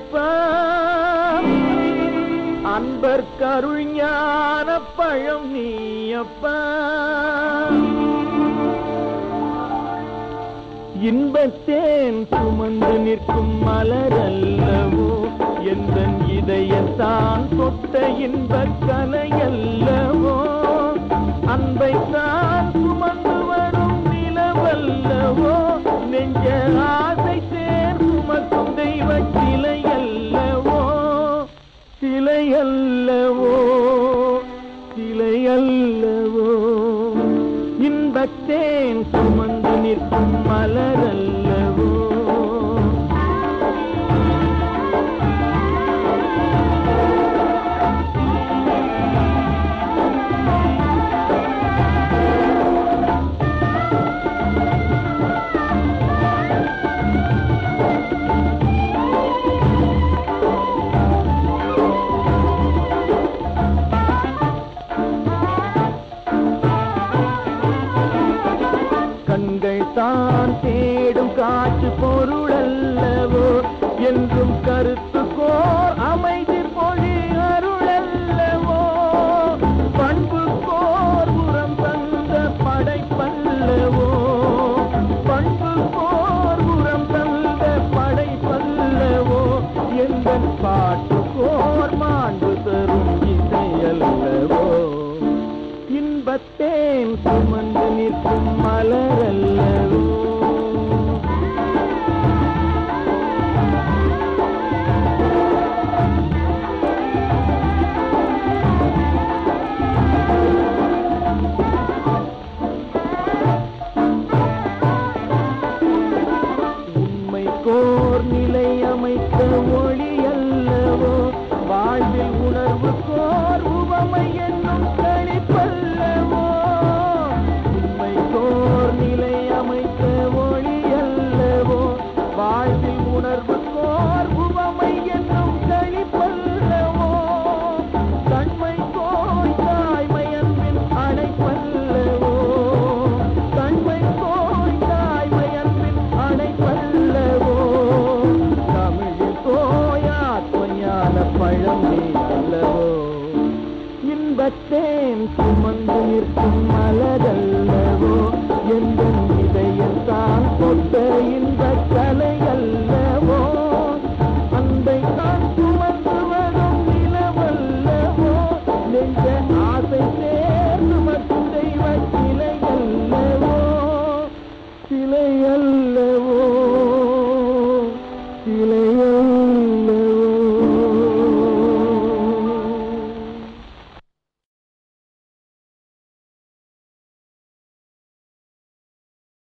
அப்பா அன்பர் கருள் ஞான பழம் நீ அப்பா இன்பத்தேன் சுமந்து நிற்கும் மலரல்லவோ எந்தன் இதயத்தான் தொட்ட இன்பக் கலையல்லவோ அன்பைத்தான் சுமந்து வரும் நிலவல்லவோ நெஞ்ச ஆசை தேர் சுமக்கும் தெய்வ சிலையல்லவோ சிலையல்லவோ சிலையல்லவோ இன்பத்தேன் சுமந்து நிற்கும் மலரல்லவோ தான் தேடும் காற்று பொருளல்லவோ என்றும் கருத்துக்கோர் அமைதி பொழி அருளல்லவோ பண்புக்கோர் உரம் தந்த படைப்பல்லவோ பண்புக்கோர் உரம் தந்த படைப்பல்லவோ எங்கள் பாட்டுக்கோர் மாண்பு தரும் இசையல்லவோ இன்பத்தேன் சுமந்து நிற்கும் மலரல்லவோ உண்மைக்கோர் நிலை அமைத்த ஒளி அல்லவோ வாழ்வில் உணர்வு கோர் உவமை என்னும் கணிப்பல்லவோ உண்மைக்கோர் நிலை அமைத்த ஒளி அல்லவோ வாழ்வில் உணர்வு கோர் உவமை என்னும் கணிப்பல்லவோ தன்மை கோய் தாய்மை அன்பின் அணைப்பல்லவோ தன்மை கோய் தாய்மை அன்பின் அணைப்பல்லவோ தமிழில் கோயாத்மஞான பழம் நீ அல்லவோ இன்பத்தேன் சுமந்து நிற்கும்